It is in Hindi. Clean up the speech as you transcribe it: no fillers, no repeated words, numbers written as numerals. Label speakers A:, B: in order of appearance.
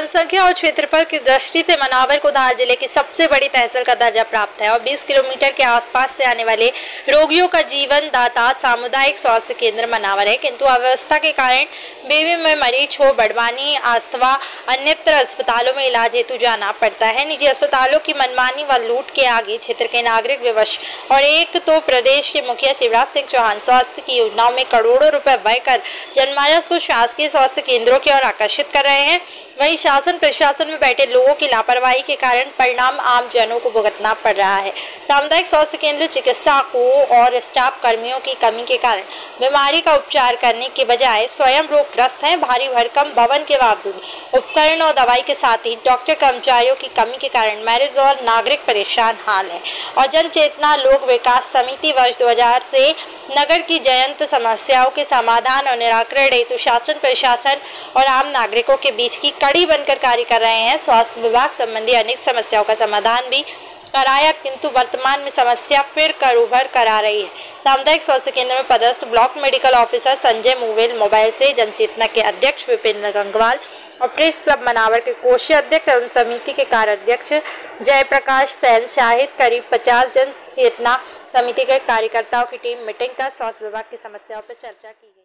A: जनसंख्या और क्षेत्रफल की दृष्टि से मनावर को धार जिले की सबसे बड़ी तहसील का दर्जा प्राप्त है और 20 किलोमीटर के आसपास से आने वाले रोगियों का जीवन दाता सामुदायिक स्वास्थ्य केंद्र मनावर है। किंतु अव्यवस्था के कारण बेबी में मरीज हो बड़वानी अथवा अन्यत्र अस्पतालों में इलाज हेतु जाना पड़ता है। निजी अस्पतालों की मनमानी व लूट के आगे क्षेत्र के नागरिक विवश और एक तो प्रदेश के मुखिया शिवराज सिंह चौहान स्वास्थ्य की योजनाओं में करोड़ों रुपए व्यय कर जनमानस को शासकीय स्वास्थ्य केंद्रों की ओर आकर्षित कर रहे हैं। वहीं शासन प्रशासन में बैठे लोगों की लापरवाही के कारण परिणाम आम जनों को भुगतना पड़ रहा है। सामुदायिक स्वास्थ्य केंद्र चिकित्सकों और स्टाफ कर्मियों की कमी के कारण बीमारी का उपचार करने के बजाय स्वयं रोगग्रस्त हैं। भारी भरकम भवन के बावजूद उपकरण और दवाई के साथ ही डॉक्टर कर्मचारियों की कमी के कारण मरीज और नागरिक परेशान हाल है। और जन चेतना लोक विकास समिति वर्ष 2000 से नगर की जयंत समस्याओं के समाधान और निराकरण हेतु शासन प्रशासन और आम नागरिकों के बीच की कड़ी बनकर कार्य कर रहे हैं। स्वास्थ्य विभाग संबंधी अनेक समस्याओं का समाधान भी कराया, किंतु वर्तमान में समस्या फिर कर उभर कर आ रही है। सामुदायिक स्वास्थ्य केंद्र में पदस्थ block medical officer Sanjay Muvel mobile से जनचेतना के अध्यक्ष विपिन गंगवाल और प्रेस क्लब मनावर के कोषीय अध्यक्ष एवं समिति के कार्याध्यक्ष जयप्रकाश सैन शाहिद करीब 50 जन चेतना समिति के कार्यकर्ताओं की टीम मीटिंग कर स्वास्थ्य विभाग की समस्याओं पर चर्चा की।